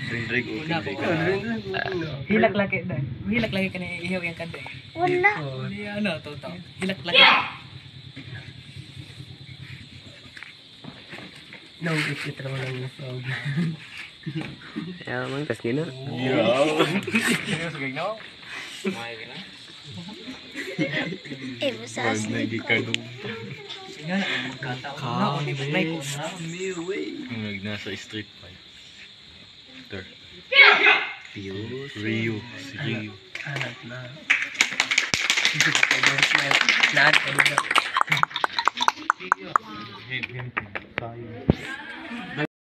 Drink o Wala ko. Hilak lagi ka na ihaw yung kanda. Wala. Hindi ano, toto. Hilak lagi. No, it raw lang yung frog. Ya, mang tas gina. Seryoso kayo no? Masas Wag nagi kanong. Nga na, magkataon na. Hindi mo may kuna. Nag nasa street fight. Ter. Pius. Rio. Si Rio. Anak na. Lahat kayo na. Him. Tayo.